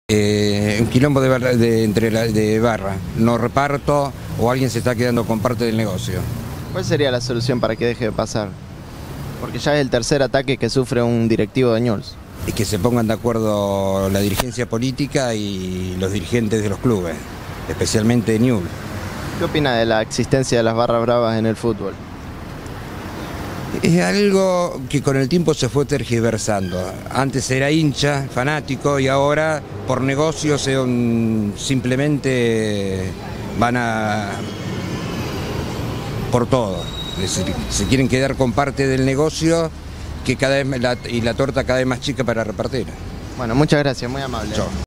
Un quilombo de barra, no reparto o alguien se está quedando con parte del negocio. ¿Cuál sería la solución para que deje de pasar? Porque ya es el tercer ataque que sufre un directivo de Newell's. Y que se pongan de acuerdo la dirigencia política y los dirigentes de los clubes, especialmente de Newell's. ¿Qué opina de la existencia de las barras bravas en el fútbol? Es algo que con el tiempo se fue tergiversando. Antes era hincha, fanático, y ahora por negocios simplemente van por todo. Es decir, se quieren quedar con parte del negocio que cada vez la torta cada vez más chica para repartir. Bueno, muchas gracias, muy amable. Chao.